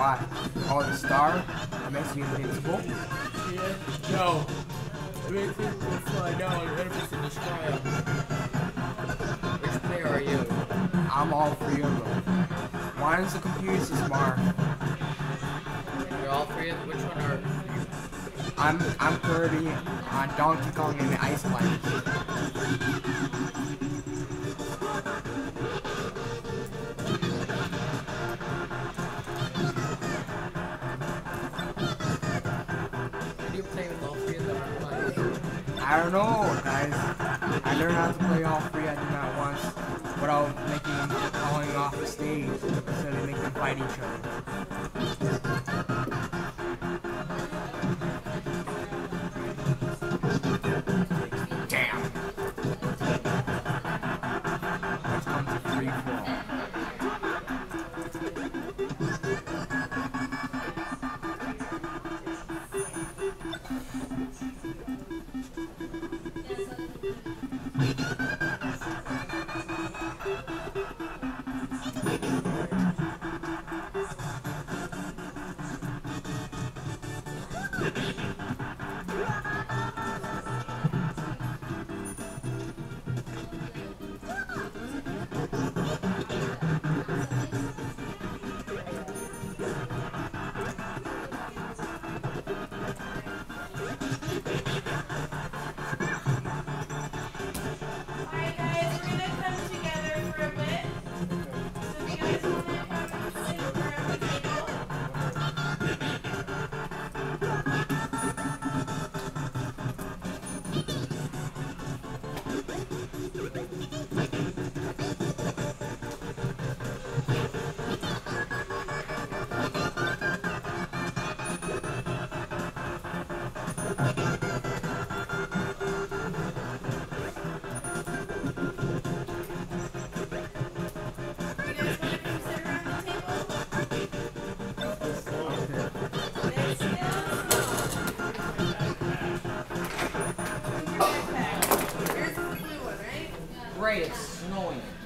Why? Oh, the star? It makes you invincible? Yeah. No. It makes it fly down enemies in the sky. Which player are you? I'm all three of them. Why is the computer so smart? You're all three of them? Which one are you? I'm Kirby, Donkey Kong, and Ice Planet. Did you play with all three of them? I don't know, guys. I learned how to play all three. I did that once without falling off the stage, so they make them fight each other. Damn. Let's come to free fall. Great, it's snowing.